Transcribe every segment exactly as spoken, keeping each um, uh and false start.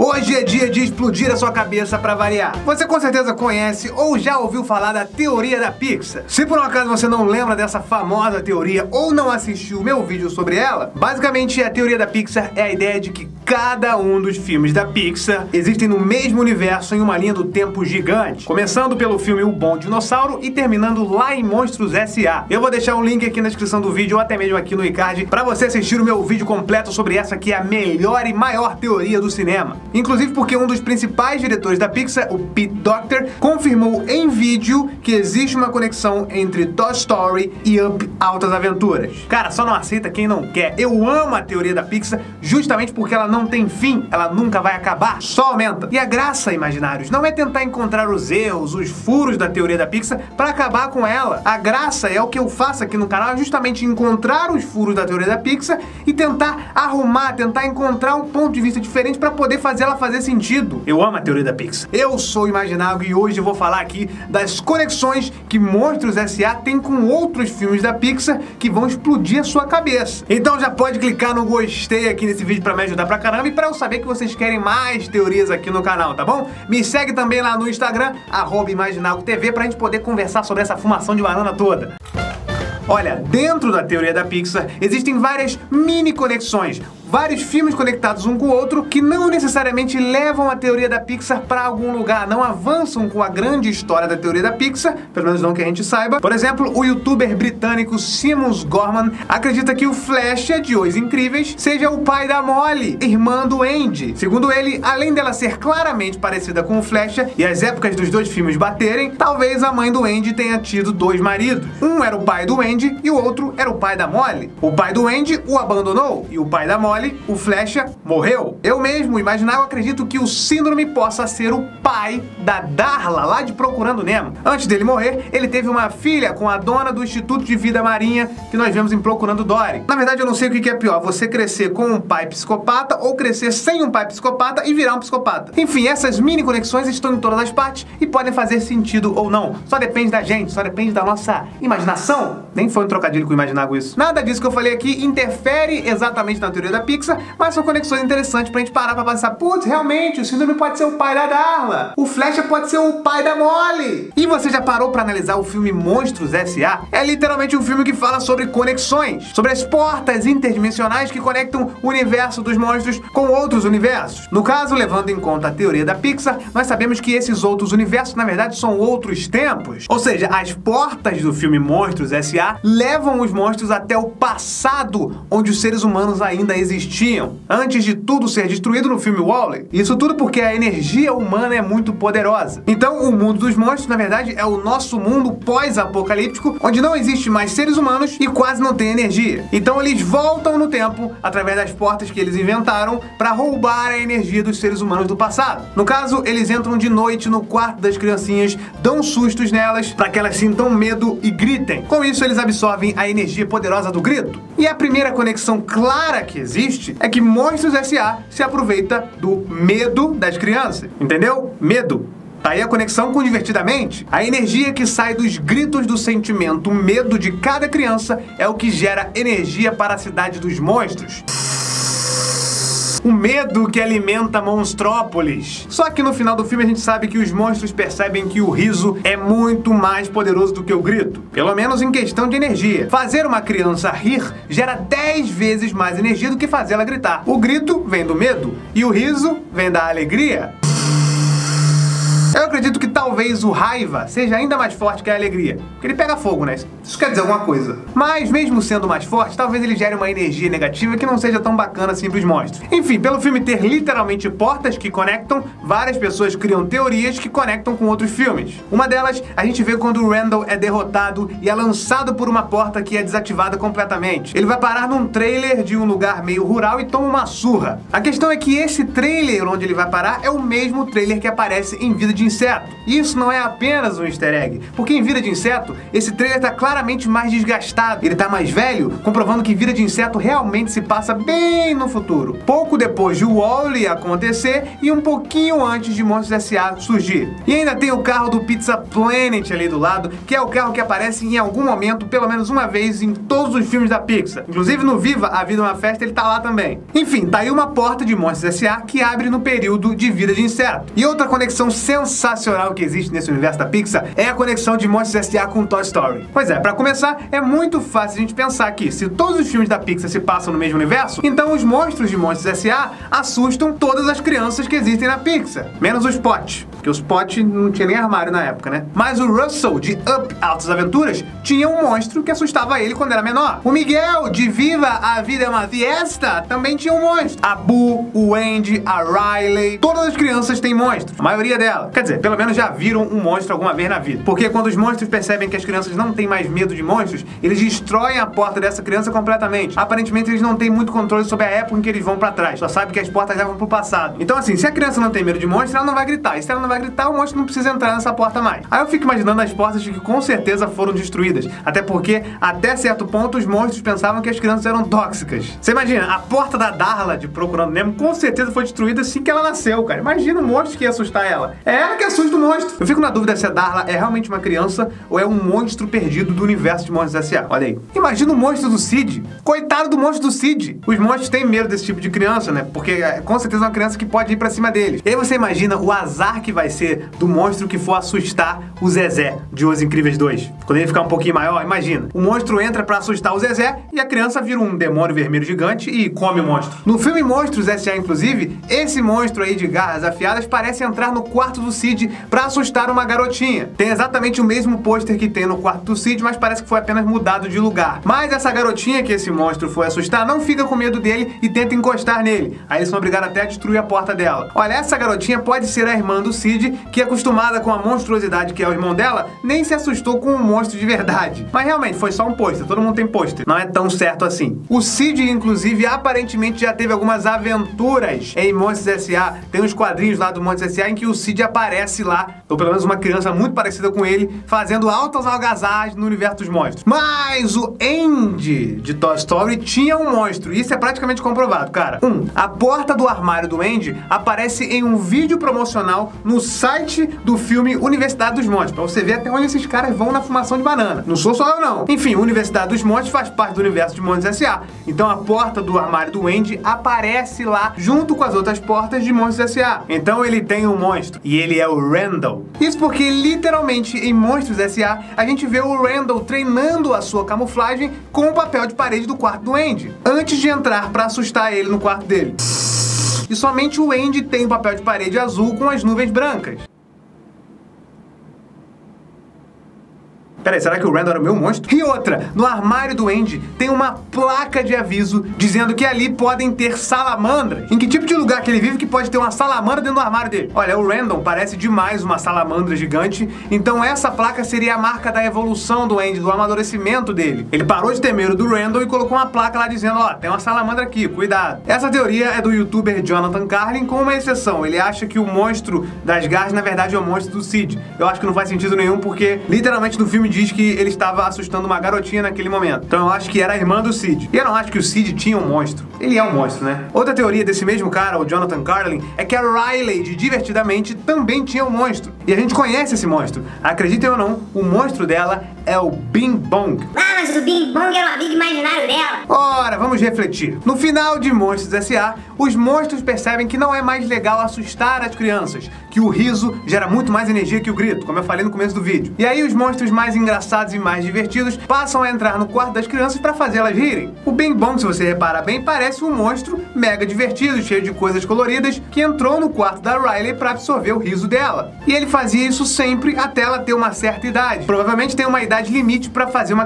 Hoje é dia de explodir a sua cabeça pra variar. Você com certeza conhece ou já ouviu falar da teoria da Pixar. Se por um acaso você não lembra dessa famosa teoria ou não assistiu o meu vídeo sobre ela, basicamente a teoria da Pixar é a ideia de que cada um dos filmes da Pixar existem no mesmo universo em uma linha do tempo gigante, começando pelo filme O Bom Dinossauro e terminando lá em Monstros S A Eu vou deixar um link aqui na descrição do vídeo ou até mesmo aqui no iCard pra você assistir o meu vídeo completo sobre essa que é a melhor e maior teoria do cinema. Inclusive porque um dos principais diretores da Pixar, o Pete Docter, confirmou em vídeo que existe uma conexão entre Toy Story e Up Altas Aventuras. Cara, só não aceita quem não quer. Eu amo a teoria da Pixar justamente porque ela não tem fim, ela nunca vai acabar, só aumenta. E a graça, imaginários, não é tentar encontrar os erros, os furos da teoria da Pixar para acabar com ela. A graça é o que eu faço aqui no canal, é justamente encontrar os furos da teoria da Pixar e tentar arrumar, tentar encontrar um ponto de vista diferente para poder fazer ela fazer sentido. Eu amo a teoria da Pixar. Eu sou o Imaginário e hoje eu vou falar aqui das conexões que Monstros S A tem com outros filmes da Pixar que vão explodir a sua cabeça. Então já pode clicar no gostei aqui nesse vídeo para me ajudar pra caramba e para eu saber que vocês querem mais teorias aqui no canal, tá bom? Me segue também lá no Instagram, arroba Imaginário T V, pra gente poder conversar sobre essa fumação de banana toda. Olha, dentro da teoria da Pixar existem várias mini conexões, vários filmes conectados um com o outro que não necessariamente levam a teoria da Pixar para algum lugar, não avançam com a grande história da teoria da Pixar, pelo menos não que a gente saiba. Por exemplo, o youtuber britânico Seamus Gorman acredita que o Flecha de Os Incríveis seja o pai da Molly, irmã do Andy. Segundo ele, além dela ser claramente parecida com o Flecha e as épocas dos dois filmes baterem, talvez a mãe do Andy tenha tido dois maridos. Um era o pai do Andy e o outro era o pai da Molly. O pai do Andy o abandonou e o pai da Molly, o Flecha, morreu. Eu mesmo, Imaginário, acredito que o Síndrome possa ser o pai da Darla, lá de Procurando Nemo. Antes dele morrer, ele teve uma filha com a dona do Instituto de Vida Marinha que nós vemos em Procurando Dory. Na verdade, eu não sei o que é pior, você crescer com um pai psicopata ou crescer sem um pai psicopata e virar um psicopata. Enfim, essas mini conexões estão em todas as partes e podem fazer sentido ou não. Só depende da gente, só depende da nossa imaginação. Nem foi um trocadilho com o Imaginário isso. Nada disso que eu falei aqui interfere exatamente na teoria da Pixar, mas são conexões interessantes pra gente parar pra pensar, putz, realmente, o Síndrome pode ser o pai da Darla, o Flecha pode ser o pai da Molly. E você já parou pra analisar o filme Monstros S A? É literalmente um filme que fala sobre conexões, sobre as portas interdimensionais que conectam o universo dos monstros com outros universos. No caso, levando em conta a teoria da Pixar, nós sabemos que esses outros universos, na verdade, são outros tempos. Ou seja, as portas do filme Monstros S A levam os monstros até o passado, onde os seres humanos ainda existiam, antes de tudo ser destruído no filme Wall-E. Isso tudo porque a energia humana é muito poderosa. Então, o mundo dos monstros, na verdade, é o nosso mundo pós-apocalíptico, onde não existe mais seres humanos e quase não tem energia. Então, eles voltam no tempo, através das portas que eles inventaram, para roubar a energia dos seres humanos do passado. No caso, eles entram de noite no quarto das criancinhas, dão sustos nelas, para que elas sintam medo e gritem. Com isso, eles absorvem a energia poderosa do grito. E a primeira conexão clara que existe é que Monstros S A se aproveita do medo das crianças. Entendeu? Medo. Tá aí a conexão com Divertidamente. A energia que sai dos gritos do sentimento medo de cada criança é o que gera energia para a cidade dos monstros. O medo que alimenta Monstrópolis. Só que no final do filme a gente sabe que os monstros percebem que o riso é muito mais poderoso do que o grito. Pelo menos em questão de energia. Fazer uma criança rir gera dez vezes mais energia do que fazê-la gritar. O grito vem do medo e o riso vem da alegria. Eu acredito que talvez o raiva seja ainda mais forte que a alegria, porque ele pega fogo, né? Isso quer dizer alguma coisa. Mas mesmo sendo mais forte, talvez ele gere uma energia negativa que não seja tão bacana assim pros monstros. Enfim, pelo filme ter literalmente portas que conectam, várias pessoas criam teorias que conectam com outros filmes. Uma delas, a gente vê quando o Randall é derrotado e é lançado por uma porta que é desativada completamente. Ele vai parar num trailer de um lugar meio rural e toma uma surra. A questão é que esse trailer onde ele vai parar é o mesmo trailer que aparece em Vida de de inseto. E isso não é apenas um easter egg, porque em Vida de Inseto, esse trailer tá claramente mais desgastado. Ele tá mais velho, comprovando que Vida de Inseto realmente se passa bem no futuro. Pouco depois de Wall-E acontecer e um pouquinho antes de Monstros S A surgir. E ainda tem o carro do Pizza Planet ali do lado, que é o carro que aparece em algum momento, pelo menos uma vez, em todos os filmes da Pixar. Inclusive no Viva, A Vida é uma Festa, ele tá lá também. Enfim, tá aí uma porta de Monstros S A que abre no período de Vida de Inseto. E outra conexão sensacional que existe nesse universo da Pixar é a conexão de Monstros S A com Toy Story. Pois é, pra começar, é muito fácil a gente pensar que se todos os filmes da Pixar se passam no mesmo universo, então os monstros de Monstros S A assustam todas as crianças que existem na Pixar. Menos os Spot, porque os Spot não tinha nem armário na época, né? Mas o Russell, de Up, Altas Aventuras, tinha um monstro que assustava ele quando era menor. O Miguel, de Viva, A Vida é uma Fiesta, também tinha um monstro. A Boo, o Andy, a Riley, todas as crianças têm monstros. A maioria delas. Quer dizer, pelo menos já viram um monstro alguma vez na vida. Porque quando os monstros percebem que as crianças não têm mais medo de monstros, eles destroem a porta dessa criança completamente. Aparentemente, eles não têm muito controle sobre a época em que eles vão pra trás. Só sabe que as portas levam pro passado. Então assim, se a criança não tem medo de monstro, ela não vai gritar. E se ela não vai gritar, o monstro não precisa entrar nessa porta mais. Aí eu fico imaginando as portas que com certeza foram destruídas. Até porque, até certo ponto, os monstros pensavam que as crianças eram tóxicas. Você imagina, a porta da Darla de Procurando Nemo com certeza foi destruída assim que ela nasceu, cara. Imagina o monstro que ia assustar ela. É ela que assusta o monstro. Eu fico na dúvida se a Darla é realmente uma criança ou é um monstro perdido do universo de Monstros S A. Olha aí. Imagina o monstro do Cid. Coitado do monstro do Cid. Os monstros têm medo desse tipo de criança, né? Porque é com certeza uma criança que pode ir pra cima deles. E aí você imagina o azar que vai ser do monstro que for assustar o Zezé de Os Incríveis dois. Quando ele ficar um pouquinho maior, imagina. O monstro entra pra assustar o Zezé e a criança vira um demônio vermelho gigante e come o monstro. No filme Monstros S A, inclusive, esse monstro aí de garras afiadas parece entrar no quarto do Cid pra assustar uma garotinha. Tem exatamente o mesmo pôster que tem no quarto do Cid, mas parece que foi apenas mudado de lugar. Mas essa garotinha que esse monstro foi assustar não fica com medo dele e tenta encostar nele. Aí eles são obrigados até a destruir a porta dela. Olha, essa garotinha pode ser a irmã do Cid, que acostumada com a monstruosidade que é o irmão dela, nem se assustou com um monstro de verdade. Mas realmente, foi só um pôster. Todo mundo tem pôster. Não é tão certo assim. O Cid, inclusive, aparentemente já teve algumas aventuras em Monstros S A. Tem uns quadrinhos lá do Monstros S A em que o Cid aparece lá, ou pelo menos uma criança muito parecida com ele, fazendo altas algazares no universo dos monstros. Mas o Andy de Toy Story tinha um monstro, e isso é praticamente comprovado, cara. Um, a porta do armário do Andy aparece em um vídeo promocional no site do filme Universidade dos Monstros, pra você ver até onde esses caras vão na fumação de banana. Não sou só eu, não. Enfim, Universidade dos Monstros faz parte do universo de Monstros S A. Então a porta do armário do Andy aparece lá junto com as outras portas de Monstros S A. Então ele tem um monstro, e ele é o Randall. Isso porque, literalmente, em Monstros S A, a gente vê o Randall treinando a sua camuflagem com o papel de parede do quarto do Andy, antes de entrar pra assustar ele no quarto dele. E somente o Andy tem o papel de parede azul com as nuvens brancas. Peraí, será que o Randall era o meu monstro? E outra, no armário do Andy tem uma placa de aviso dizendo que ali podem ter salamandras. Em que tipo de lugar que ele vive que pode ter uma salamandra dentro do armário dele? Olha, o Randall parece demais uma salamandra gigante, então essa placa seria a marca da evolução do Andy, do amadurecimento dele. Ele parou de ter medo do Randall e colocou uma placa lá dizendo, ó, tem uma salamandra aqui, cuidado. Essa teoria é do youtuber Jonathan Carlin, com uma exceção. Ele acha que o monstro das garras, na verdade, é o monstro do Cid. Eu acho que não faz sentido nenhum, porque literalmente no filme diz que ele estava assustando uma garotinha naquele momento. Então eu acho que era a irmã do Cid. E eu não acho que o Cid tinha um monstro. Ele é um monstro, né? Outra teoria desse mesmo cara, o Jonathan Carlin, é que a Riley, de Divertidamente, também tinha um monstro. E a gente conhece esse monstro. Acreditem ou não, o monstro dela é o Bing Bong. Ah, mas o Bing Bong era um amigo imaginário dela. Ora, vamos refletir. No final de Monstros S A, os monstros percebem que não é mais legal assustar as crianças, que o riso gera muito mais energia que o grito, como eu falei no começo do vídeo. E aí os monstros mais engraçados e mais divertidos passam a entrar no quarto das crianças para fazê-las rirem. O Bing Bong, se você reparar bem, parece um monstro mega divertido, cheio de coisas coloridas, que entrou no quarto da Riley para absorver o riso dela. E ele fazia isso sempre até ela ter uma certa idade. Provavelmente tem uma idade limite para fazer uma criança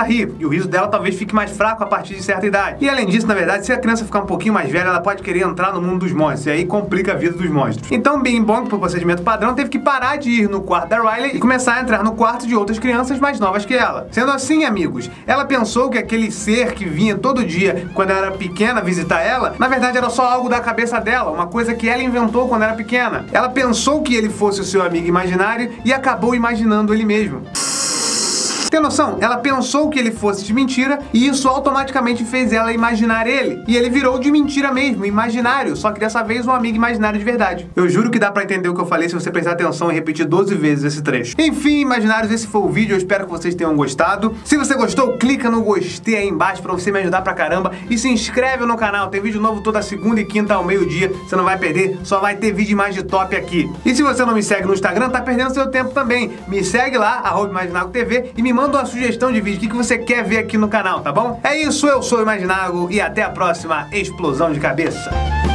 rir, e o riso dela talvez fique mais fraco a partir de certa idade. E além disso, na verdade, se a criança ficar um pouquinho mais velha, ela pode querer entrar no mundo dos monstros, e aí complica a vida dos monstros. Então Bing Bong, por procedimento padrão, teve que parar de ir no quarto da Riley e começar a entrar no quarto de outras crianças mais novas que ela. Sendo assim, amigos, ela pensou que aquele ser que vinha todo dia quando ela era pequena visitar ela, na verdade era só algo da cabeça dela, uma coisa que ela inventou quando era pequena. Ela pensou que ele fosse o seu amigo imaginário e acabou imaginando ele mesmo. Tem noção? Ela pensou que ele fosse de mentira e isso automaticamente fez ela imaginar ele. E ele virou de mentira mesmo, imaginário, só que dessa vez um amigo imaginário de verdade. Eu juro que dá pra entender o que eu falei se você prestar atenção e repetir doze vezes esse trecho. Enfim, imaginários, esse foi o vídeo, eu espero que vocês tenham gostado. Se você gostou, clica no gostei aí embaixo pra você me ajudar pra caramba e se inscreve no canal, tem vídeo novo toda segunda e quinta ao meio-dia, você não vai perder, só vai ter vídeo mais de top aqui. E se você não me segue no Instagram, tá perdendo seu tempo também. Me segue lá, arroba Imaginago T V, e me manda uma sugestão de vídeo, o que você quer ver aqui no canal, tá bom? É isso, eu sou o Imaginago e até a próxima explosão de cabeça.